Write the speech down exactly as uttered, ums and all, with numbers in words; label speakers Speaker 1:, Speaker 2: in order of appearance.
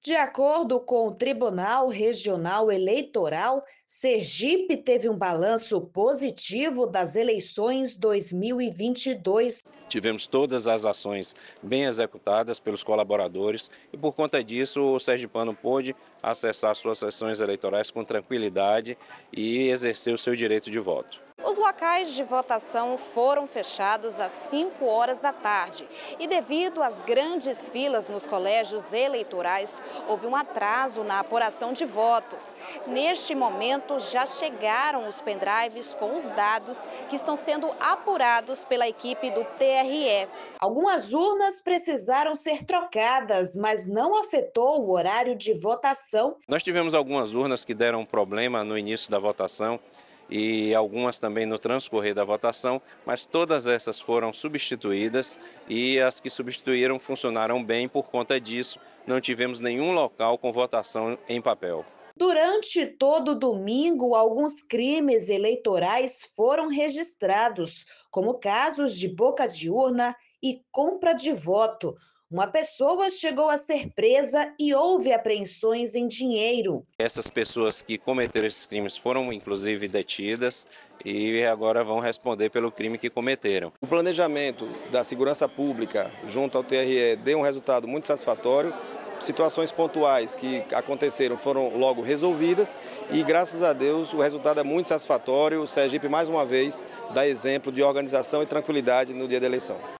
Speaker 1: De acordo com o Tribunal Regional Eleitoral, Sergipe teve um balanço positivo das eleições dois mil e vinte e dois.
Speaker 2: Tivemos todas as ações bem executadas pelos colaboradores e, por conta disso, o sergipano pôde acessar suas sessões eleitorais com tranquilidade e exercer o seu direito de voto.
Speaker 3: Os locais de votação foram fechados às cinco horas da tarde e, devido às grandes filas nos colégios eleitorais, houve um atraso na apuração de votos. Neste momento, já chegaram os pendrives com os dados que estão sendo apurados pela equipe do T R E.
Speaker 1: Algumas urnas precisaram ser trocadas, mas não afetou o horário de votação.
Speaker 2: Nós tivemos algumas urnas que deram problema no início da votação e algumas também no transcorrer da votação, mas todas essas foram substituídas e as que substituíram funcionaram bem. Por conta disso, não tivemos nenhum local com votação em papel.
Speaker 1: Durante todo domingo, alguns crimes eleitorais foram registrados, como casos de boca de urna e compra de voto. Uma pessoa chegou a ser presa e houve apreensões em dinheiro.
Speaker 2: Essas pessoas que cometeram esses crimes foram inclusive detidas e agora vão responder pelo crime que cometeram.
Speaker 4: O planejamento da segurança pública junto ao T R E deu um resultado muito satisfatório. Situações pontuais que aconteceram foram logo resolvidas e, graças a Deus, o resultado é muito satisfatório. O Sergipe, mais uma vez, dá exemplo de organização e tranquilidade no dia da eleição.